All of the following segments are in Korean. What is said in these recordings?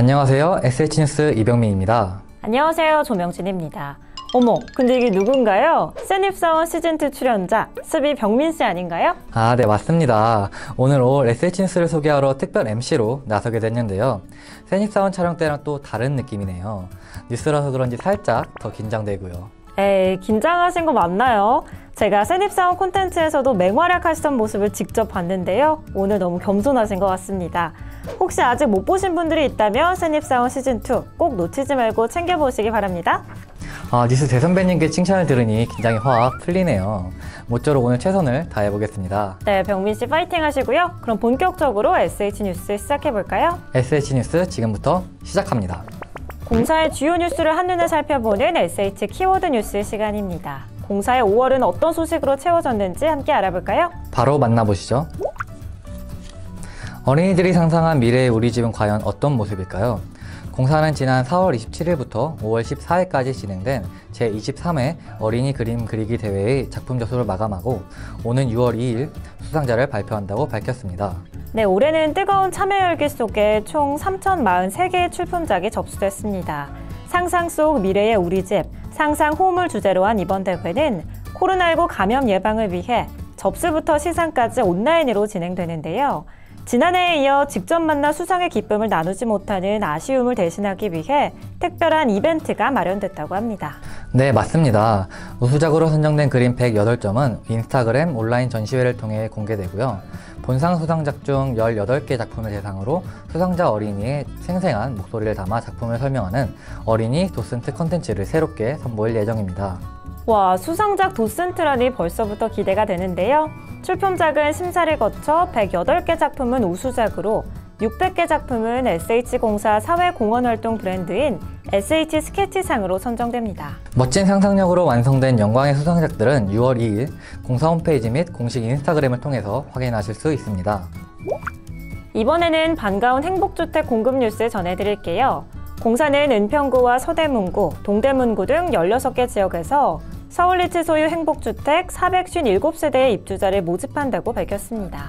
안녕하세요. SH뉴스 이병민입니다. 안녕하세요. 조명진입니다. 어머, 근데 이게 누군가요? 신입사원 시즌2 출연자 수비 병민씨 아닌가요? 네, 맞습니다. 오늘 올 SH뉴스를 소개하러 특별 MC로 나서게 됐는데요. 신입사원 촬영 때랑 또 다른 느낌이네요. 뉴스라서 그런지 살짝 더 긴장되고요. 에이, 긴장하신 거 맞나요? 제가 신입사원 콘텐츠에서도 맹활약하시던 모습을 직접 봤는데요. 오늘 너무 겸손하신 것 같습니다. 혹시 아직 못 보신 분들이 있다면 신입사원 시즌2 꼭 놓치지 말고 챙겨보시기 바랍니다. 뉴스 대선배님께 칭찬을 들으니 긴장이 확 풀리네요. 모쪼록 오늘 최선을 다해보겠습니다. 네, 병민씨 파이팅 하시고요. 그럼 본격적으로 SH뉴스 시작해볼까요? SH뉴스 지금부터 시작합니다. 공사의 주요 뉴스를 한눈에 살펴보는 SH 키워드 뉴스 시간입니다. 공사의 5월은 어떤 소식으로 채워졌는지 함께 알아볼까요? 바로 만나보시죠. 어린이들이 상상한 미래의 우리 집은 과연 어떤 모습일까요? 공사는 지난 4월 27일부터 5월 14일까지 진행된 제23회 어린이 그림 그리기 대회의 작품 접수를 마감하고 오는 6월 2일 수상자를 발표한다고 밝혔습니다. 네, 올해는 뜨거운 참여 열기 속에 총 3,043개의 출품작이 접수됐습니다. 상상 속 미래의 우리 집, 상상 홈을 주제로 한 이번 대회는 코로나19 감염 예방을 위해 접수부터 시상까지 온라인으로 진행되는데요. 지난해에 이어 직접 만나 수상의 기쁨을 나누지 못하는 아쉬움을 대신하기 위해 특별한 이벤트가 마련됐다고 합니다. 네, 맞습니다. 우수작으로 선정된 그림 108점은 인스타그램 온라인 전시회를 통해 공개되고요. 본상 수상작 중 18개 작품을 대상으로 수상자 어린이의 생생한 목소리를 담아 작품을 설명하는 어린이 도슨트 컨텐츠를 새롭게 선보일 예정입니다. 와, 수상작 도슨트라니 벌써부터 기대가 되는데요. 출품작은 심사를 거쳐 108개 작품은 우수작으로 600개 작품은 SH공사 사회공헌활동 브랜드인 SH스케치상으로 선정됩니다. 멋진 상상력으로 완성된 영광의 수상작들은 6월 2일 공사 홈페이지 및 공식 인스타그램을 통해서 확인하실 수 있습니다. 이번에는 반가운 행복주택 공급 뉴스 전해드릴게요. 공사는 은평구와 서대문구, 동대문구 등 16개 지역에서 서울리츠 소유 행복주택 457세대의 입주자를 모집한다고 밝혔습니다.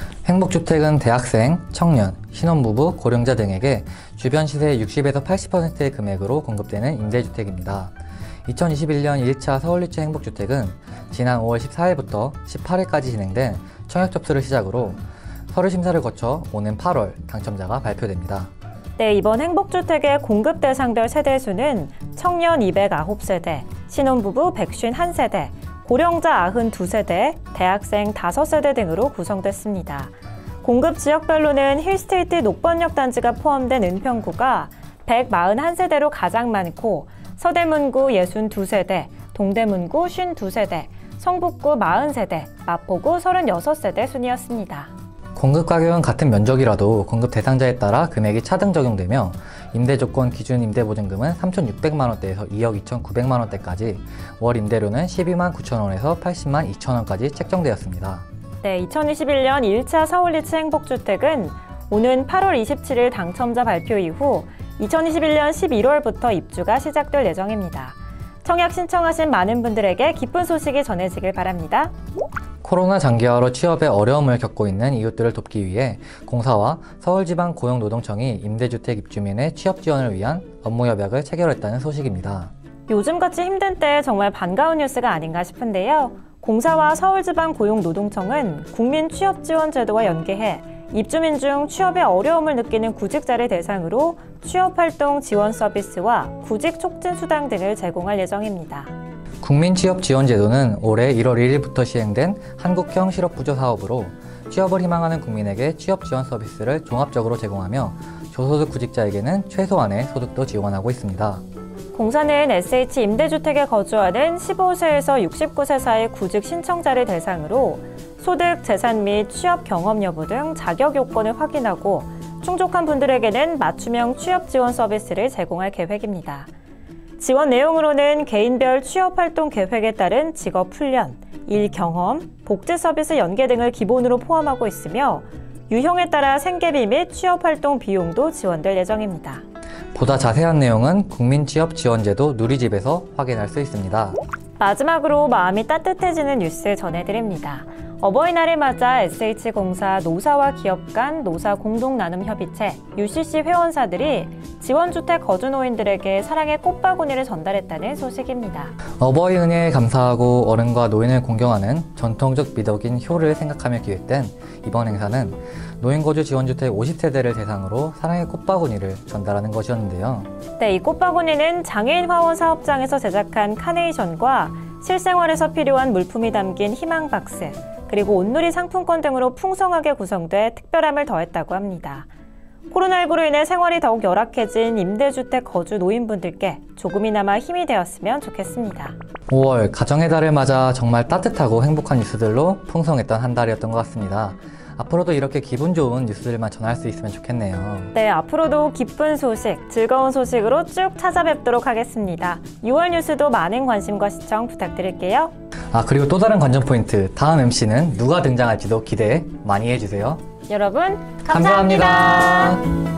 행복주택은 대학생, 청년, 신혼부부, 고령자 등에게 주변 시세의 60에서 80%의 금액으로 공급되는 임대주택입니다. 2021년 1차 서울리츠 행복주택은 지난 5월 14일부터 18일까지 진행된 청약 접수를 시작으로 서류 심사를 거쳐 오는 8월 당첨자가 발표됩니다. 네, 이번 행복주택의 공급 대상별 세대수는 청년 209세대, 신혼부부 151세대, 고령자 92세대, 대학생 5세대 등으로 구성됐습니다. 공급 지역별로는 힐스테이트 녹번역 단지가 포함된 은평구가 141세대로 가장 많고 서대문구 62세대, 동대문구 52세대, 성북구 40세대, 마포구 36세대 순이었습니다. 공급 가격은 같은 면적이라도 공급 대상자에 따라 금액이 차등 적용되며 임대 조건 기준 임대보증금은 3,600만 원대에서 2억 2,900만 원대까지, 월 임대료는 12만 9천 원에서 80만 2천 원까지 책정되었습니다. 네, 2021년 1차 서울리츠 행복주택은 오는 8월 27일 당첨자 발표 이후 2021년 11월부터 입주가 시작될 예정입니다. 청약 신청하신 많은 분들에게 기쁜 소식이 전해지길 바랍니다. 코로나 장기화로 취업에 어려움을 겪고 있는 이웃들을 돕기 위해 공사와 서울지방고용노동청이 임대주택 입주민의 취업 지원을 위한 업무 협약을 체결했다는 소식입니다. 요즘같이 힘든 때에 정말 반가운 뉴스가 아닌가 싶은데요. 공사와 서울지방고용노동청은 국민취업지원제도와 연계해 입주민 중 취업에 어려움을 느끼는 구직자를 대상으로 취업활동 지원 서비스와 구직 촉진 수당 등을 제공할 예정입니다. 국민취업지원제도는 올해 1월 1일부터 시행된 한국형 실업부조 사업으로 취업을 희망하는 국민에게 취업지원 서비스를 종합적으로 제공하며 저소득 구직자에게는 최소한의 소득도 지원하고 있습니다. 공사는 SH 임대주택에 거주하는 15세에서 69세 사이 구직 신청자를 대상으로 소득, 재산 및 취업 경험 여부 등 자격 요건을 확인하고 충족한 분들에게는 맞춤형 취업 지원 서비스를 제공할 계획입니다. 지원 내용으로는 개인별 취업활동 계획에 따른 직업 훈련, 일 경험, 복지 서비스 연계 등을 기본으로 포함하고 있으며 유형에 따라 생계비 및 취업활동 비용도 지원될 예정입니다. 보다 자세한 내용은 국민취업지원제도 누리집에서 확인할 수 있습니다. 마지막으로 마음이 따뜻해지는 뉴스 전해드립니다. 어버이날을 맞아 SH공사 노사와 기업 간 노사 공동나눔협의체 UCC 회원사들이 지원주택 거주노인들에게 사랑의 꽃바구니를 전달했다는 소식입니다. 어버이 은혜에 감사하고 어른과 노인을 공경하는 전통적 미덕인 효를 생각하며 기획된 이번 행사는 노인거주 지원주택 50세대를 대상으로 사랑의 꽃바구니를 전달하는 것이었는데요. 네, 이 꽃바구니는 장애인 화원 사업장에서 제작한 카네이션과 실생활에서 필요한 물품이 담긴 희망박스, 그리고 온누리 상품권 등으로 풍성하게 구성돼 특별함을 더했다고 합니다. 코로나19로 인해 생활이 더욱 열악해진 임대주택 거주 노인분들께 조금이나마 힘이 되었으면 좋겠습니다. 5월 가정의 달을 맞아 정말 따뜻하고 행복한 뉴스들로 풍성했던 한 달이었던 것 같습니다. 앞으로도 이렇게 기분 좋은 뉴스들만 전할 수 있으면 좋겠네요. 네, 앞으로도 기쁜 소식, 즐거운 소식으로 쭉 찾아뵙도록 하겠습니다. 6월 뉴스도 많은 관심과 시청 부탁드릴게요. 그리고 또 다른 관전 포인트, 다음 MC는 누가 등장할지도 기대 많이 해주세요. 여러분, 감사합니다.